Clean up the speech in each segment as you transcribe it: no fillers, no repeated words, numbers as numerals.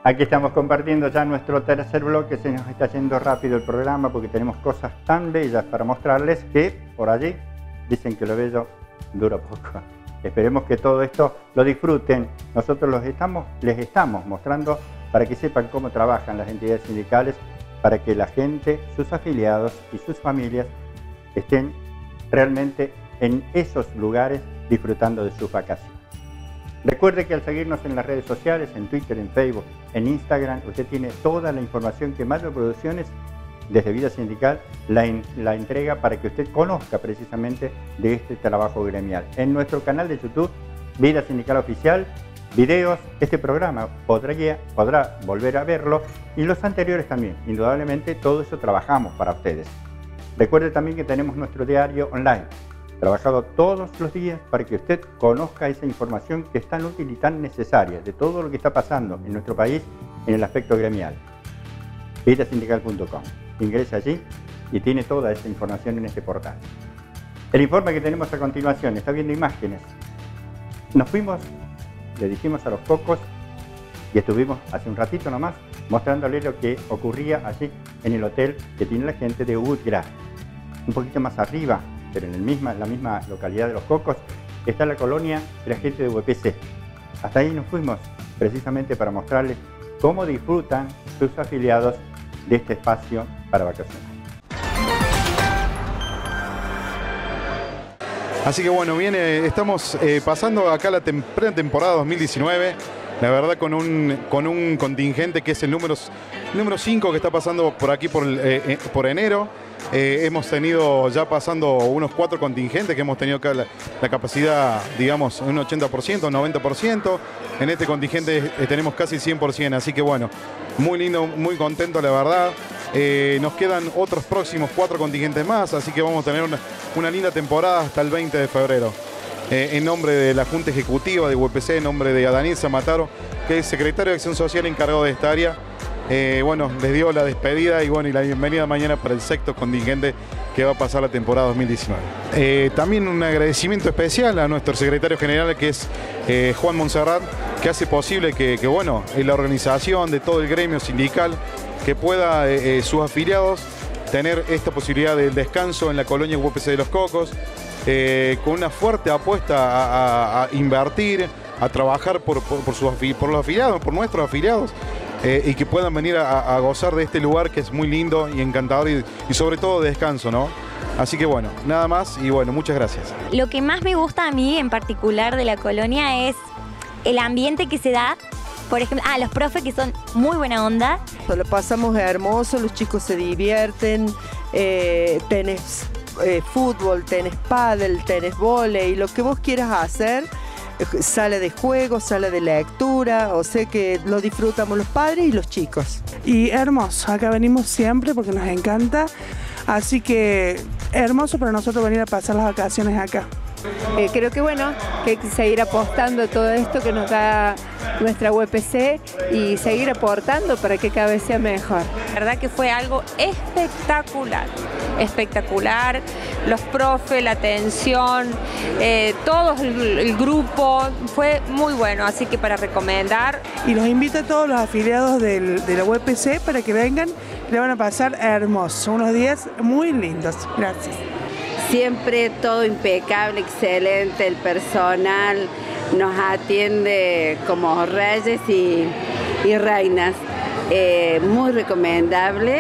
Aquí estamos compartiendo ya nuestro tercer bloque. Se nos está yendo rápido el programa porque tenemos cosas tan bellas para mostrarles que por allí dicen que lo bello dura poco. Esperemos que todo esto lo disfruten. Nosotros les estamos mostrando para que sepan cómo trabajan las entidades sindicales, para que la gente, sus afiliados y sus familias estén realmente en esos lugares disfrutando de sus vacaciones. Recuerde que al seguirnos en las redes sociales, en Twitter, en Facebook, en Instagram, usted tiene toda la información que Mayo Producciones, desde Vida Sindical, la entrega para que usted conozca precisamente de este trabajo gremial. En nuestro canal de YouTube, Vida Sindical Oficial, videos, este programa podrá volver a verlo y los anteriores también. Indudablemente todo eso trabajamos para ustedes. Recuerde también que tenemos nuestro diario online, trabajado todos los días para que usted conozca esa información que es tan útil y tan necesaria de todo lo que está pasando en nuestro país en el aspecto gremial. Vidasindical.com. Ingresa allí y tiene toda esa información en este portal. El informe que tenemos a continuación, está viendo imágenes. Nos fuimos, le dijimos a los cocos y estuvimos hace un ratito nomás mostrándole lo que ocurría allí en el hotel que tiene la gente de Udgra. Un poquito más arriba, pero en la misma localidad de Los Cocos, está la colonia de la gente de UPC. Hasta ahí nos fuimos precisamente para mostrarles cómo disfrutan sus afiliados de este espacio para vacacionar. Así que bueno, estamos pasando acá la plena temporada 2019, la verdad con un contingente que es el número 5 que está pasando por aquí por enero. Hemos tenido ya pasando unos 4 contingentes que hemos tenido acá la capacidad, digamos, un 80%, un 90%. En este contingente tenemos casi 100%, así que bueno, muy lindo, muy contento la verdad. Nos quedan otros próximos 4 contingentes más, así que vamos a tener una linda temporada hasta el 20 de febrero. En nombre de la Junta Ejecutiva de UPC, en nombre de Daniel Zamataro, que es secretario de Acción Social encargado de esta área, bueno, les dio la despedida y la bienvenida mañana para el sexto contingente que va a pasar la temporada 2019. También un agradecimiento especial a nuestro secretario general, que es Juan Monserrat, que hace posible que la organización de todo el gremio sindical, que pueda sus afiliados tener esta posibilidad del descanso en la colonia UPC de Los Cocos, con una fuerte apuesta a invertir, a trabajar por los afiliados, por nuestros afiliados, y que puedan venir a gozar de este lugar que es muy lindo y encantador y sobre todo de descanso, ¿no? Así que bueno, nada más y bueno, muchas gracias. Lo que más me gusta a mí en particular de la colonia es el ambiente que se da. Por ejemplo, los profes que son muy buena onda. Lo pasamos hermoso, los chicos se divierten, tenés fútbol, tenés pádel, tenés vóley, lo que vos quieras hacer, sala de juego, sala de lectura, o sea que lo disfrutamos los padres y los chicos. Y hermoso, acá venimos siempre porque nos encanta, así que hermoso para nosotros venir a pasar las vacaciones acá. Creo que que hay que seguir apostando a todo esto que nos da nuestra UPC y seguir aportando para que cada vez sea mejor. La verdad que fue algo espectacular, espectacular. Los profes, la atención, todo el grupo, fue muy bueno, así que para recomendar. Y los invito a todos los afiliados de la UPC para que vengan, le van a pasar hermoso, unos días muy lindos. Gracias. Siempre todo impecable, excelente, el personal nos atiende como reyes y reinas. Muy recomendable.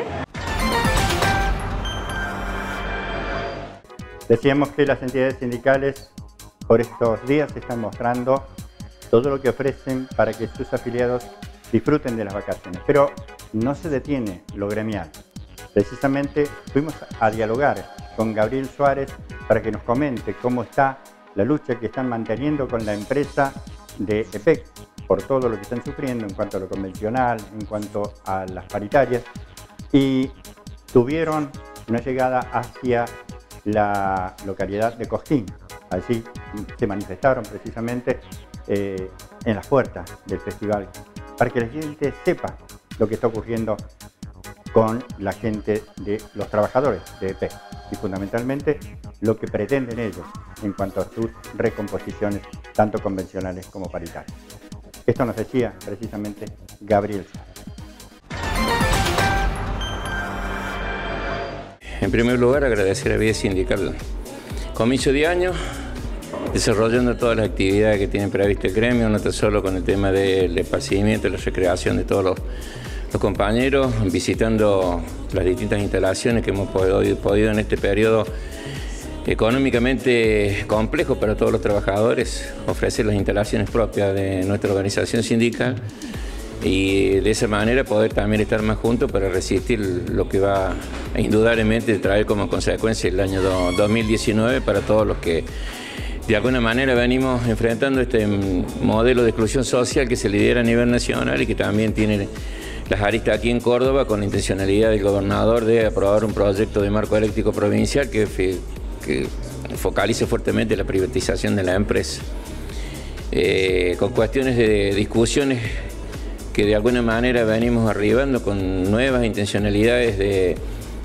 Decíamos que las entidades sindicales por estos días están mostrando todo lo que ofrecen para que sus afiliados disfruten de las vacaciones, pero no se detiene lo gremial. Precisamente fuimos a dialogar con Gabriel Suárez para que nos comente cómo está la lucha que están manteniendo con la empresa de EPEC por todo lo que están sufriendo en cuanto a lo convencional, en cuanto a las paritarias, y tuvieron una llegada hacia la localidad de Cosquín. Allí se manifestaron precisamente en las puertas del festival para que la gente sepa lo que está ocurriendo con la gente de los trabajadores de EPEC y fundamentalmente lo que pretenden ellos en cuanto a sus recomposiciones tanto convencionales como paritarias. Esto nos decía precisamente Gabriel Salas. En primer lugar, agradecer a Vida Sindical. Comienzo de año, desarrollando todas las actividades que tiene previsto el gremio, no tan solo con el tema del esparcimiento, la recreación de todos los compañeros, visitando las distintas instalaciones que hemos podido en este periodo económicamente complejo para todos los trabajadores, ofrecer las instalaciones propias de nuestra organización sindical y de esa manera poder también estar más juntos para resistir lo que va a indudablemente traer como consecuencia el año 2019 para todos los que de alguna manera venimos enfrentando este modelo de exclusión social que se lidera a nivel nacional y que también tiene las aristas aquí en Córdoba con la intencionalidad del gobernador de aprobar un proyecto de marco eléctrico provincial que focalice fuertemente la privatización de la empresa. Con cuestiones de discusiones que de alguna manera venimos arribando con nuevas intencionalidades de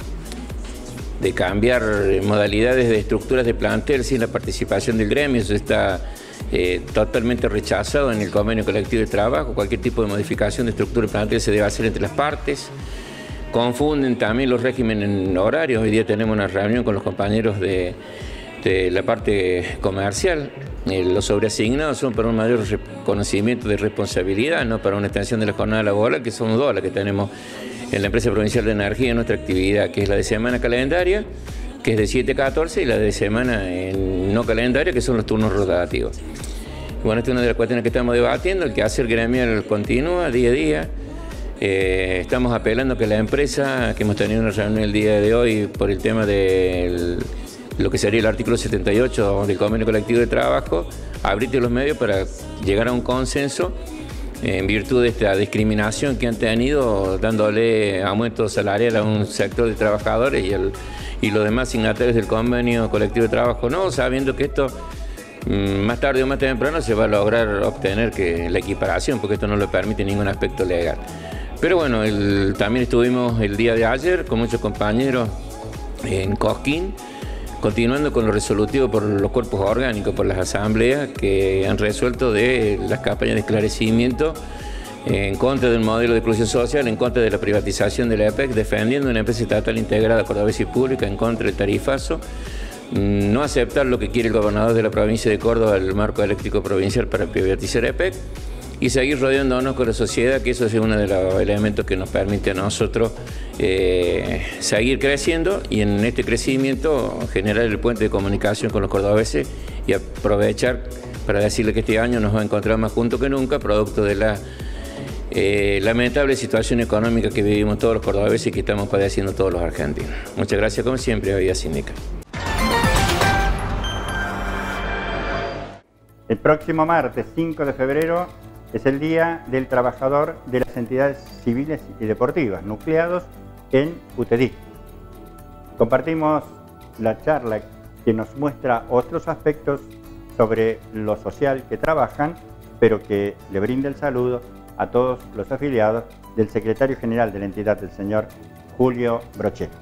cambiar modalidades de estructuras de plantel sin la participación del gremio. Eso está totalmente rechazado en el convenio colectivo de trabajo. Cualquier tipo de modificación de estructura de plantel se debe hacer entre las partes. Confunden también los regímenes horarios. Hoy día tenemos una reunión con los compañeros de la parte comercial. Los sobreasignados son para un mayor reconocimiento de responsabilidad, no para una extensión de la jornada laboral, que son 2 las que tenemos en la empresa provincial de energía en nuestra actividad, que es la de semana calendaria, que es de 7 a 14, y la de semana no calendaria, que son los turnos rotativos. Bueno, esta es una de las cuestiones que estamos debatiendo, el quehacer gremial continúa día a día. Estamos apelando que la empresa, que hemos tenido una reunión el día de hoy por el tema de lo que sería el artículo 78 del convenio colectivo de trabajo, abrirte los medios para llegar a un consenso en virtud de esta discriminación que han tenido, dándole aumento salarial a un sector de trabajadores y los demás signatarios del convenio colectivo de trabajo no, sabiendo que esto más tarde o más temprano se va a lograr obtener la equiparación, porque esto no lo permite ningún aspecto legal. Pero bueno, también estuvimos el día de ayer con muchos compañeros en Cosquín, continuando con lo resolutivo por los cuerpos orgánicos, por las asambleas que han resuelto de las campañas de esclarecimiento en contra del modelo de exclusión social, en contra de la privatización de la EPEC, defendiendo una empresa estatal integrada cordobesa y pública, en contra del tarifazo, no aceptar lo que quiere el gobernador de la provincia de Córdoba, el marco eléctrico provincial para privatizar EPEC, y seguir rodeándonos con la sociedad, que eso es uno de los elementos que nos permite a nosotros seguir creciendo y en este crecimiento generar el puente de comunicación con los cordobeses y aprovechar para decirle que este año nos va a encontrar más juntos que nunca, producto de la lamentable situación económica que vivimos todos los cordobeses y que estamos padeciendo todos los argentinos. Muchas gracias, como siempre, a Vida Sindical. El próximo martes 5 de febrero es el Día del Trabajador de las Entidades Civiles y Deportivas, nucleados en UTEDIC. Compartimos la charla que nos muestra otros aspectos sobre lo social que trabajan, pero que le brinda el saludo a todos los afiliados del secretario general de la entidad, el señor Julio Brochero.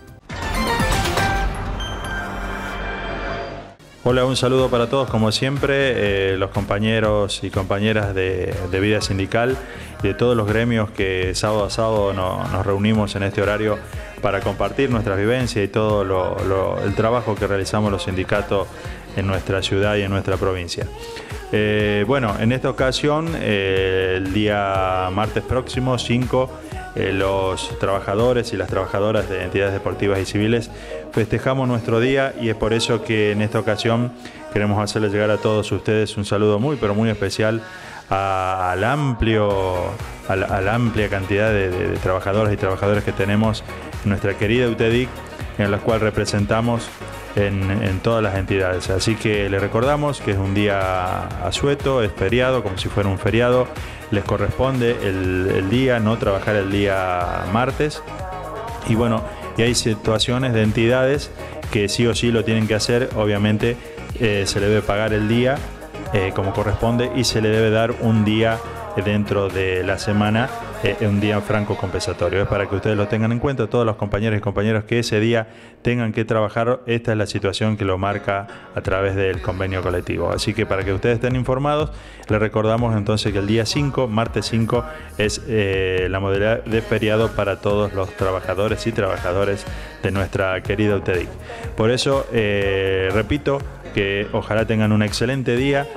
Hola, un saludo para todos, como siempre, los compañeros y compañeras de Vida Sindical y de todos los gremios que sábado a sábado nos reunimos en este horario para compartir nuestras vivencias y todo el trabajo que realizamos los sindicatos en nuestra ciudad y en nuestra provincia. Bueno, en esta ocasión, el día martes próximo, 5, los trabajadores y las trabajadoras de entidades deportivas y civiles festejamos nuestro día y es por eso que en esta ocasión queremos hacerles llegar a todos ustedes un saludo muy pero muy especial a la amplia cantidad de trabajadoras y trabajadores que tenemos en nuestra querida UTEDIC, en la cual representamos en todas las entidades. Así que les recordamos que es un día asueto, es feriado, como si fuera un feriado. Les corresponde el día, no trabajar el día martes. Y bueno, y hay situaciones de entidades que sí o sí lo tienen que hacer. Obviamente se le debe pagar el día como corresponde, y se le debe dar un día dentro de la semana, un día franco compensatorio. Es para que ustedes lo tengan en cuenta, todos los compañeros y compañeras que ese día tengan que trabajar. Esta es la situación que lo marca a través del convenio colectivo. Así que para que ustedes estén informados, les recordamos entonces que el día 5, martes 5, es la modalidad de feriado para todos los trabajadores y trabajadoras de nuestra querida UTEDIC. Por eso, repito, que ojalá tengan un excelente día,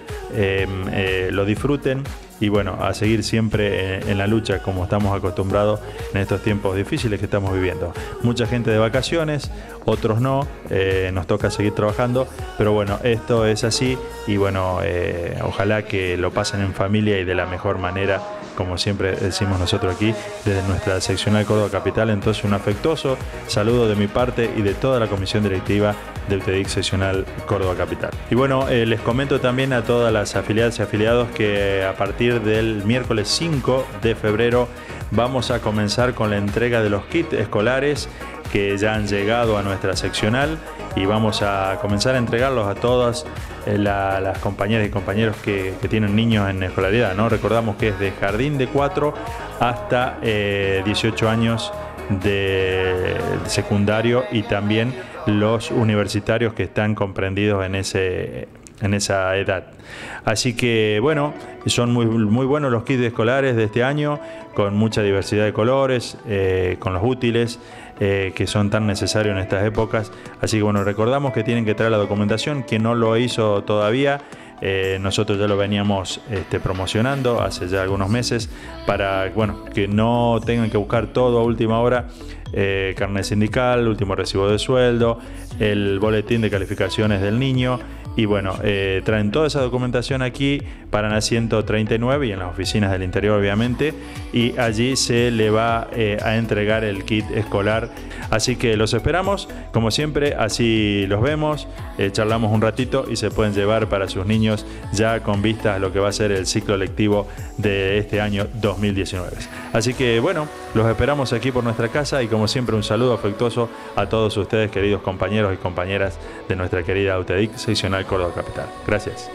lo disfruten. Y bueno, a seguir siempre en la lucha como estamos acostumbrados en estos tiempos difíciles que estamos viviendo. Mucha gente de vacaciones, otros no, nos toca seguir trabajando, pero bueno, esto es así y bueno, ojalá que lo pasen en familia y de la mejor manera, como siempre decimos nosotros aquí, desde nuestra seccional Córdoba Capital. Entonces, un afectuoso saludo de mi parte y de toda la comisión directiva de UTEDIC seccional Córdoba Capital. Y bueno, les comento también a todas las afiliadas y afiliados que a partir del miércoles 5 de febrero vamos a comenzar con la entrega de los kits escolares que ya han llegado a nuestra seccional y vamos a comenzar a entregarlos a todas las compañeras y compañeros que tienen niños en escolaridad, ¿no? Recordamos que es de jardín de 4 hasta 18 años de secundario y también los universitarios que están comprendidos en esa edad. Así que bueno, son muy buenos los kits escolares de este año, con mucha diversidad de colores, con los útiles que son tan necesarios en estas épocas. Así que bueno, recordamos que tienen que traer la documentación. Quien no lo hizo todavía, nosotros ya lo veníamos promocionando hace ya algunos meses para bueno, que no tengan que buscar todo a última hora. Carnet sindical, último recibo de sueldo, el boletín de calificaciones del niño y bueno, traen toda esa documentación aquí para la 139 y en las oficinas del interior obviamente, y allí se le va a entregar el kit escolar. Así que los esperamos, como siempre, así los vemos, charlamos un ratito y se pueden llevar para sus niños ya con vistas a lo que va a ser el ciclo lectivo de este año 2019. Así que bueno, los esperamos aquí por nuestra casa y como siempre un saludo afectuoso a todos ustedes, queridos compañeros y compañeras de nuestra querida UTEDIC seccional Córdoba Capital. Gracias.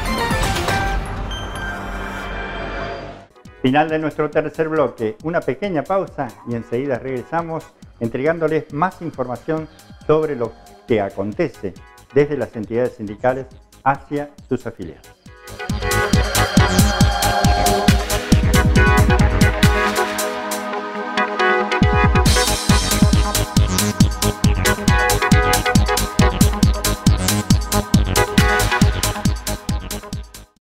Final de nuestro tercer bloque, una pequeña pausa y enseguida regresamos entregándoles más información sobre lo que acontece desde las entidades sindicales hacia sus afiliados.